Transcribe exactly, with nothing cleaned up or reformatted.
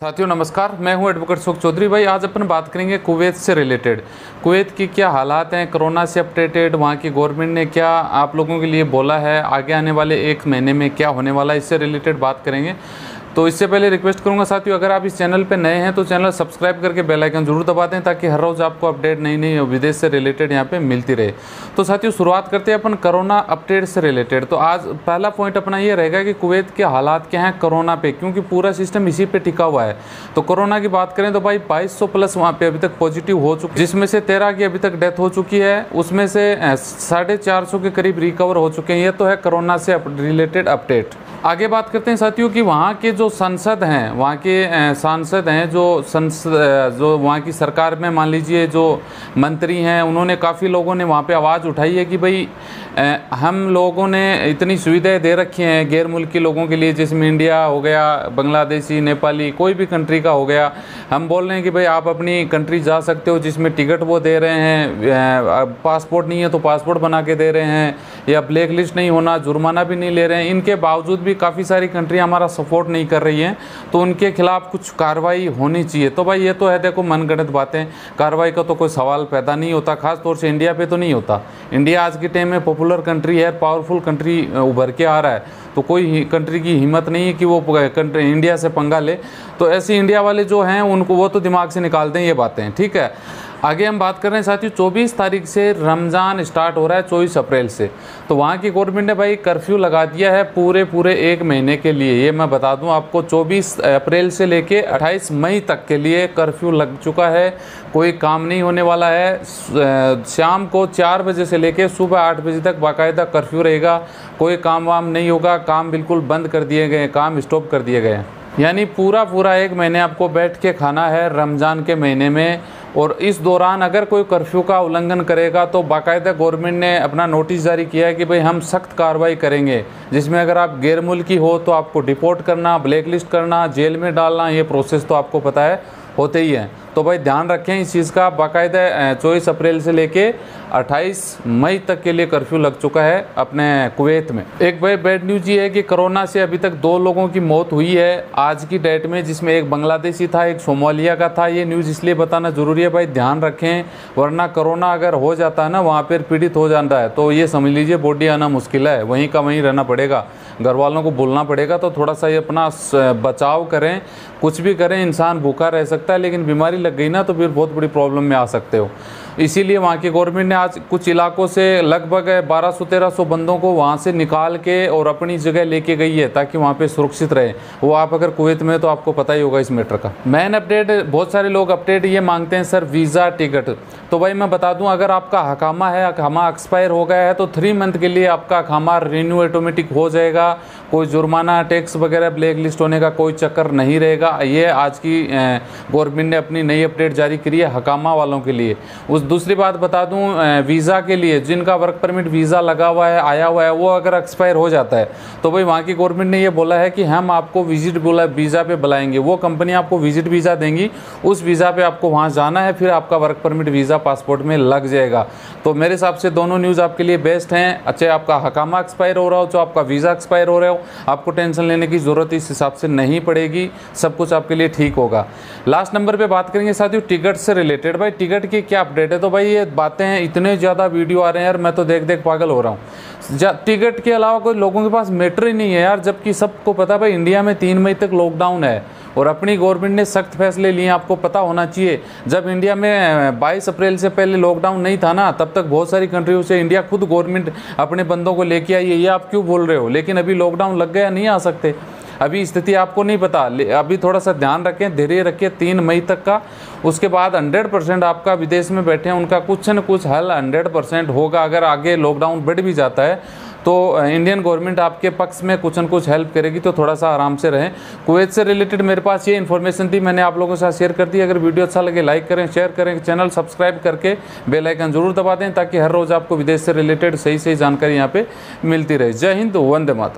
साथियों नमस्कार, मैं हूं एडवोकेट सुख चौधरी। भाई आज अपन बात करेंगे कुवैत से रिलेटेड। कुवैत की क्या हालात हैं, कोरोना से अपडेटेड, वहां की गवर्नमेंट ने क्या आप लोगों के लिए बोला है, आगे आने वाले एक महीने में क्या होने वाला है, इससे रिलेटेड बात करेंगे। तो इससे पहले रिक्वेस्ट करूंगा साथियों, अगर आप इस चैनल पे नए हैं तो चैनल सब्सक्राइब करके बेल आइकन जरूर दबा दें ताकि हर रोज़ आपको अपडेट नई नई विदेश से रिलेटेड यहाँ पे मिलती रहे। तो साथियों शुरुआत करते हैं अपन कोरोना अपडेट से रिलेटेड। तो आज पहला पॉइंट अपना ये रहेगा कि कुवैत के हालात क्या हैं कोरोना पे, क्योंकि पूरा सिस्टम इसी पे टिका हुआ है। तो कोरोना की बात करें तो भाई बाईस सौ प्लस वहाँ पे अभी तक पॉजिटिव हो चुके, जिसमें से तेरह की अभी तक डेथ हो चुकी है, उसमें से साढ़े चार सौ के करीब रिकवर हो चुके हैं। ये तो है कोरोना से रिलेटेड अपडेट। आगे बात करते हैं साथियों कि वहाँ के जो सांसद हैं, वहाँ के सांसद हैं जो संसद जो वहाँ की सरकार में मान लीजिए जो मंत्री हैं, उन्होंने काफ़ी लोगों ने वहाँ पे आवाज़ उठाई है कि भाई हम लोगों ने इतनी सुविधाएं दे रखी हैं गैर मुल्की लोगों के लिए, जिसमें इंडिया हो गया, बांग्लादेशी, नेपाली, कोई भी कंट्री का हो गया। हम बोल रहे हैं कि भाई आप अपनी कंट्री जा सकते हो, जिसमें टिकट वो दे रहे हैं, पासपोर्ट नहीं है तो पासपोर्ट बना के दे रहे हैं, या ब्लैक लिस्ट नहीं होना, जुर्माना भी नहीं ले रहे हैं। इनके बावजूद भी काफ़ी सारी कंट्री हमारा सपोर्ट नहीं कर रही हैं, तो उनके खिलाफ कुछ कार्रवाई होनी चाहिए। तो भाई ये तो है, देखो मनगढ़ंत बातें, कार्रवाई का तो कोई सवाल पैदा नहीं होता, खास तौर से इंडिया पे तो नहीं होता। इंडिया आज के टाइम में पॉपुलर कंट्री है, पावरफुल कंट्री उभर के आ रहा है, तो कोई कंट्री की हिम्मत नहीं है कि वो कंट्री इंडिया से पंगा ले। तो ऐसे इंडिया वाले जो हैं उनको वो तो दिमाग से निकाल दें ये बातें, ठीक है। आगे हम बात कर रहे हैं साथियों, चौबीस तारीख से रमज़ान स्टार्ट हो रहा है, चौबीस अप्रैल से। तो वहाँ की गवर्नमेंट ने भाई कर्फ्यू लगा दिया है पूरे पूरे एक महीने के लिए। ये मैं बता दूं आपको, चौबीस अप्रैल से लेके अट्ठाईस मई तक के लिए कर्फ्यू लग चुका है। कोई काम नहीं होने वाला है। शाम को चार बजे से लेके सुबह आठ बजे तक बाकायदा कर्फ्यू रहेगा। कोई काम वाम नहीं होगा, काम बिल्कुल बंद कर दिए गए, काम स्टॉप कर दिए गए। यानी पूरा पूरा एक महीने आपको बैठ के खाना है रमज़ान के महीने में। और इस दौरान अगर कोई कर्फ्यू का उल्लंघन करेगा तो बाकायदा गवर्नमेंट ने अपना नोटिस जारी किया है कि भाई हम सख्त कार्रवाई करेंगे, जिसमें अगर आप गैर मुल्की हो तो आपको डिपोर्ट करना, ब्लैक लिस्ट करना, जेल में डालना, ये प्रोसेस तो आपको पता है होते ही हैं। तो भाई ध्यान रखें इस चीज़ का। बाकायदा चौबीस अप्रैल से लेके अट्ठाईस मई तक के लिए कर्फ्यू लग चुका है अपने कुवैत में। एक भाई बैड न्यूज ये है कि कोरोना से अभी तक दो लोगों की मौत हुई है आज की डेट में, जिसमें एक बांग्लादेशी था, एक सोमालिया का था। ये न्यूज़ इसलिए बताना ज़रूरी है भाई, ध्यान रखें, वरना कोरोना अगर हो जाता है ना, वहाँ पर पीड़ित हो जाता है तो ये समझ लीजिए बॉडी आना मुश्किल है, वहीं का वहीं रहना पड़ेगा, घर वालों को बोलना पड़ेगा। तो थोड़ा सा ये अपना बचाव करें, कुछ भी करें, इंसान भूखा रह सकता है, लेकिन बीमारी लग गई ना तो फिर बहुत बड़ी प्रॉब्लम में आ सकते हो। इसीलिए वहाँ की गवर्नमेंट ने आज कुछ इलाकों से लगभग बारह सौ तेरह सौ बंदों को वहाँ से निकाल के और अपनी जगह लेके गई है ताकि वहाँ पे सुरक्षित रहे। वो आप अगर कुवैत में तो आपको पता ही होगा इस मैटर का। मेन अपडेट, बहुत सारे लोग अपडेट ये मांगते हैं सर वीज़ा टिकट। तो भाई मैं बता दूं, अगर आपका हकामा है, हकामा एक्सपायर हो गया है तो थ्री मंथ के लिए आपका हकामा रिन्यू ऑटोमेटिक हो जाएगा। कोई जुर्माना, टैक्स वगैरह, ब्लैक लिस्ट होने का कोई चक्कर नहीं रहेगा। ये आज की गवर्नमेंट ने अपनी नई अपडेट जारी करी है हकामा वालों के लिए। उस दूसरी बात बता दूं, वीज़ा के लिए जिनका वर्क परमिट वीज़ा लगा हुआ है, आया हुआ है, वो अगर एक्सपायर हो जाता है तो भाई वहाँ की गवर्नमेंट ने ये बोला है कि हम आपको विजिट बोला वीज़ा पे बुलाएंगे। वो कंपनी आपको विजिट वीज़ा देंगी, उस वीज़ा पे आपको वहाँ जाना है, फिर आपका वर्क परमिट वीज़ा पासपोर्ट में लग जाएगा। तो मेरे हिसाब से दोनों न्यूज़ आपके लिए बेस्ट हैं। अच्छा, आपका हकामा एक्सपायर हो रहा हो, तो आपका वीज़ा एक्सपायर हो रहा हो, आपको टेंशन लेने की ज़रूरत इस हिसाब से नहीं पड़ेगी, सब कुछ आपके लिए ठीक होगा। लास्ट नंबर पे बात करेंगे साथियों टिकट से रिलेटेड। भाई टिकट की क्या अपडेट है? तो भाई ये बातें हैं, इतने ज़्यादा वीडियो आ रहे हैं यार, मैं तो देख देख पागल हो रहा हूँ। टिकट के अलावा कोई लोगों के पास मैटर ही नहीं है यार, जबकि सबको पता है भाई इंडिया में तीन मई तक लॉकडाउन है और अपनी गवर्नमेंट ने सख्त फैसले लिए, आपको पता होना चाहिए। जब इंडिया में बाईस अप्रैल से पहले लॉकडाउन नहीं था ना, तब तक बहुत सारी कंट्रियों से इंडिया खुद गवर्नमेंट अपने बंदों को लेके आई है। ये आप क्यों बोल रहे हो? लेकिन अभी लॉकडाउन लग गया, नहीं आ सकते। अभी स्थिति आपको नहीं पता, अभी थोड़ा सा ध्यान रखें, धैर्य रखिए तीन मई तक का। उसके बाद हंड्रेड परसेंट आपका विदेश में बैठे हैं उनका कुछ न कुछ हल हंड्रेड परसेंट होगा। अगर आगे लॉकडाउन बढ़ भी जाता है तो इंडियन गवर्नमेंट आपके पक्ष में कुछ न कुछ हेल्प करेगी, तो थोड़ा सा आराम से रहें। कुवैत से रिलेटेड मेरे पास ये इन्फॉर्मेशन थी, मैंने आप लोगों के साथ शेयर कर दी। अगर वीडियो अच्छा लगे लाइक करें, शेयर करें, चैनल सब्सक्राइब करके बेल आइकन जरूर दबा दें ताकि हर रोज़ आपको विदेश से रिलेटेड सही सही जानकारी यहाँ पे मिलती रहे। जय हिंद, वंदे मातरम।